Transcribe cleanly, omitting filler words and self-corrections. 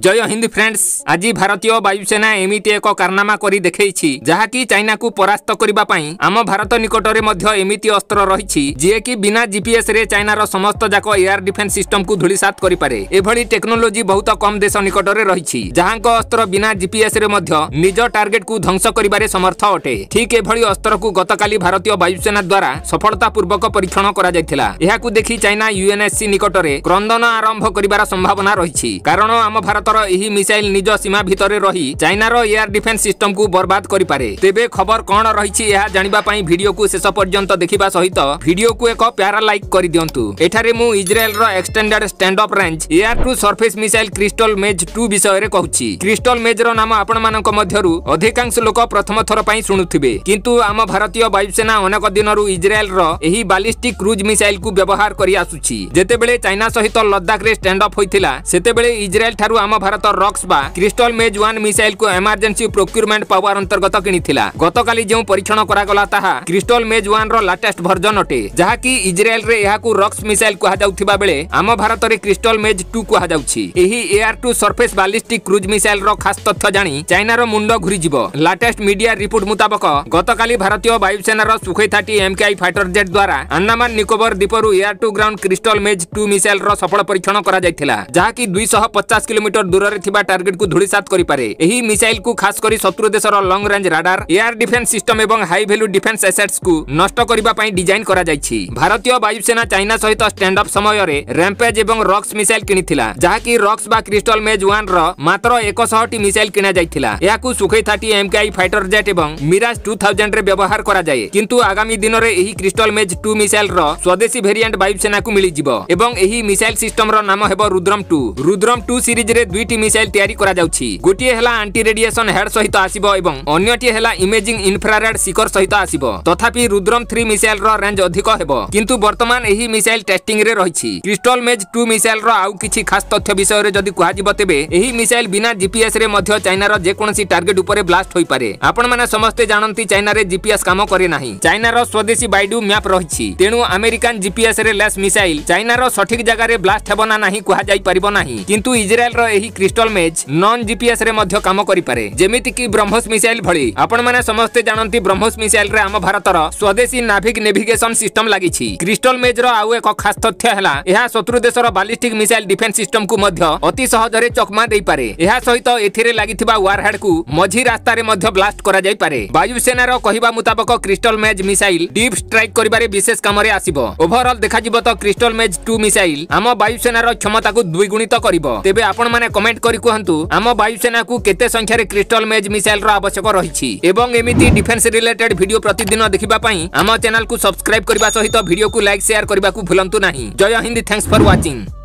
जय हिंद फ्रेंड्स। आज भारतीय वायुसेना एमिति एक कारनामा करी देखैछि जहाँकि चाइना को परास्त करिबा पई आम भारत निकटरे मध्य एमिति अस्त्र रहिछि जे कि बिना जीपीएस रे चाइनार समस्त जाक एयर डिफेंस सिस्टम को धूलिसात करि पारे। एभली टेक्नोलोजी बहुत कम देश निकटरे रहिछि जहाँक अस्त्र बिना जीपीएस रे मध्य निज टार्गेट को ध्वंस करिबारे समर्थ अटे। ठीक एभली अस्त्र को गतकाली भारतीय वायुसेना द्वारा सफलतापूर्वक परीक्षण करा जायथिला। एहाकू देखि चाइना यूएनएससी निकटरे क्रंदन आरंभ करिबार संभावना रहिछि कारण आम भारतर एही मिसाइल निज सीमा भितरे रही चाइनार एयर डिफेंस सिस्टम को बर्बाद करि पारे। तेबे खबर कोन रहिछि यहा जानिबा पई वीडियो को शेष पर्यंत देखिबा सहित वीडियो को एक प्यारा लाइक करि दियंतु। एठारे मु इजराइल रो extended stand up range air to surface missile Crystal Maze 2 विषय रे कहूछि। क्रिस्टल मेज रो नाम आपण मानक मध्यरु अधिकांश लोक प्रथम थर पई सुनुथिबे किंतु आम भारतीय वायुसेना अनेक दिनरु इजराइल रो एही बालिस्टिक क्रूज मिसाइल को व्यवहार करि आसुछि। जेतेबेले चाइना सहित लद्दाख रे स्टैंड अप होइथिला सेतेबेले इजराइल थारु आम भारत रॉक्स बा क्रिस्टल मेज 1 मिसाइल को इमरजेंसी प्रोक्यूरमेंट पावर अंतर्गत किनिथिला। गतकाली जो परीक्षण करागला ताहा क्रिस्टल मेज 1 रो लेटेस्ट वर्जन अटे जहा कि इजराइल रे एहाकू रॉक्स मिसाइल कहा जाउथिबा बेले आम भारत रे क्रिस्टल मेज 2 कहा जाउछि। एही air to surface ballistic cruise missile रो खास तथ्य जानी चाइना रो मुंड घुरी जिवो। लेटेस्ट मीडिया रिपोर्ट मुताबिक गतकाली भारतीय वायुसेना रो सुखोई 30 एमकेआई फाइटर जेट द्वारा अंडमान निकोबर द्वीपरु air to ground Crystal Maze 2 missile रो सफल परीक्षण करा जायथिला जहा कि 250 किलोमीटर दूर रे थिबा टार्गेट को धूलिसात करि पारे। एही मिसाइल को खास करी शत्रु देशर long range radar air defence system एवं हाई वैल्यू डिफेंस एसेट्स को नष्ट करिबा पई डिजाइन करा जायछि। भारतीय वायुसेना चाइना सहित स्टैंड अप समय रे रैम्पेज एवं रॉक्स मिसाइल किनिथिला जहा कि रॉक्स बा क्रिस्टल मेज 1 रो मात्र 100 टी मिसाइल किना जायथिला। याकू सुखोई 30 एमकेआई फाइटर जेट एवं मिराज 2000 रे व्यवहार करा जाय किंतु आगामी दिन रे एही क्रिस्टल मेज 2 मिसाइल रो स्वदेशी वेरिएंट वायुसेना को मिली जिवो एवं एही मिसाइल सिस्टम रो नाम हेबो रुद्रम 2। रुद्रम 2 सीरीज रे दुईटी मिसाइल तैयारी करा जाउछि। गोटिए हला एंटी रेडिएशन हेड सहित आसीबो एवं अन्यटी हला इमेजिंग इंफ्रारेड सिकर सहित आसीबो। तथापि रुद्रम 3 मिसाइल रो रेंज अधिक हेबो किंतु वर्तमान एही मिसाइल टेस्टिंग रे रहिछि। क्रिस्टल मेज 2 मिसाइल रो आउ किछि खास तथ्य विषय रे जदि कुहा जिवो तेबे एही मिसाइल बिना जीपीएस रे मध्य चाइना रो जे कोनसी टार्गेट ऊपर ब्लास्ट होई पारे। आपण माने समस्त जानंती चाइना रे जीपीएस काम करे नाही। चाइना रो स्वदेशी बाइडू मैप रहिछि तेनु अमेरिकन जीपीएस रे लेस मिसाइल चाइना रो सठिक जगह रे ब्लास्ट हेबो ना नाही कुहा जाई परिबो नाही किंतु इजराइल रो एही क्रिस्टल मेज नॉन जीपीएस रे मध्य काम करि पारे जेमिति कि ब्रह्मोस मिसाइल भଳି। आपण माने समस्त जानंती ब्रह्मोस मिसाइल रे आम भारतर स्वदेशी नाभिक नेविगेशन सिस्टम लागिछि। क्रिस्टल मेज रो आउ एक खास तथ्य हला एहा शत्रु देशर बालिस्टिक मिसाइल डिफेंस सिस्टम को मध्य अति सहज रे चकमा देई पारे। एहा सहित एथिरे लागिथिबा वारहेड को मझी रास्ता रे मध्य ब्लास्ट करा जाई पारे। वायुसेना रो कहिबा मुताबिक Crystal Maze missile deep strike करिबारे विशेष काम रे आसीबो। ओवरऑल देखा जिवो तो क्रिस्टल मेज 2 मिसाइल आम वायुसेना रो क्षमता को द्विगुणित करिवो। तेबे आपण माने कमेंट करि कहंतु आम वायुसेना को केते संख्या रे क्रिस्टल मेज मिसाइल रो आवश्यक रहिछि एवं एमिति डिफेंस रिलेटेड वीडियो प्रतिदिन देखिबा पई आम चैनल को सब्सक्राइब करबा सहित वीडियो को लाइक शेयर करबा को भूलंतु नाही। जय हिंद, थैंक्स फॉर वाचिंग।